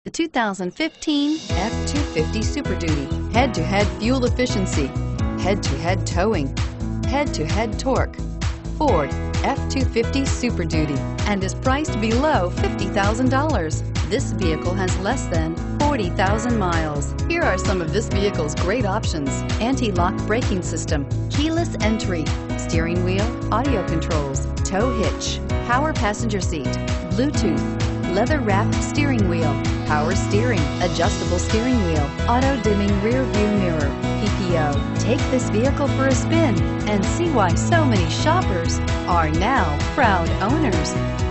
The 2015 F-250 Super Duty. Head-to-head fuel efficiency, head-to-head towing, head-to-head torque. Ford F-250 Super Duty, and is priced below $50,000. This vehicle has less than 40,000 miles. Here are some of this vehicle's great options: anti-lock braking system, keyless entry, steering wheel audio controls, tow hitch, power passenger seat, Bluetooth, leather-wrapped steering wheel, power steering, adjustable steering wheel, auto-dimming rear view mirror, PPO. Take this vehicle for a spin and see why so many shoppers are now proud owners.